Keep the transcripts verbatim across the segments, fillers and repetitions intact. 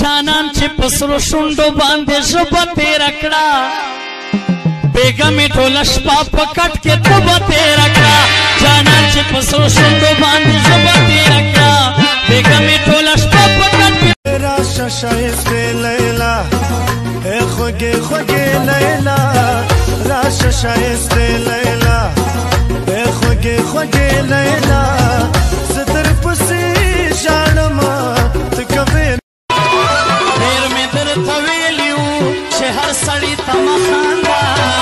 जानन चे पसरो शुंडो बांधे जुबते रखड़ा बेगा में ढोलश पाप कट के तुबते रखड़ा जानन चे पसरो शुंडो बांधे जुबते रखड़ा बेगा में ढोलश पाप कट के तेरा शाइस्ते लैला ए खोगे खोगे लैला राश शाइस्ते लैला ए खोगे खोगे लैला सदर पसी जानमा तकवे देर में दर तवेलियो शहर सड़ी तमखांदा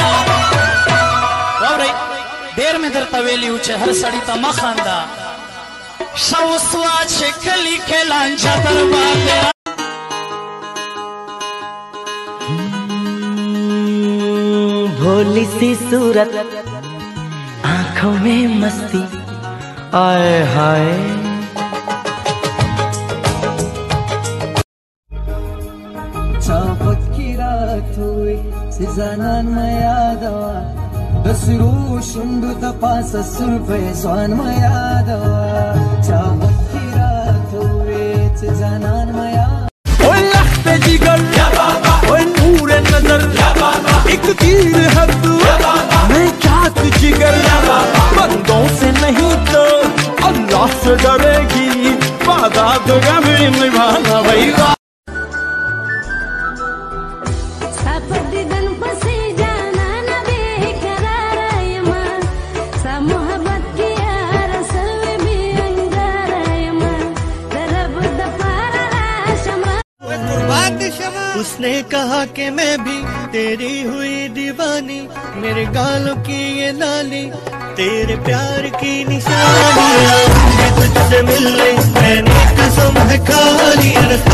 और देर में दर तवेलियो शहर सड़ी तमखांदा शौसवा छकली खेलां जतर बाते भोली सी सूरत आंखों में मस्ती आए हाय चापत की रात हुई सिजानान मयादवा दसरू शुंडु तपास सुरपे स्वान मयादवा चापत की रात हुई सिजानान मया ओए लखते जिगर या बाबा ओए नूर नजर या बाबा एक तीर है तू मैं क्या जिगर या बाबा बंदों से नहीं तो अल्लाह से डरेगी वादा तो कभी निभाना भाई उसने कहा कि मैं भी तेरी हुई दीवानी मेरे गालों की ये लाली तेरे प्यार की निशानी तुझसे मिलने मैंने कसम है खा ली।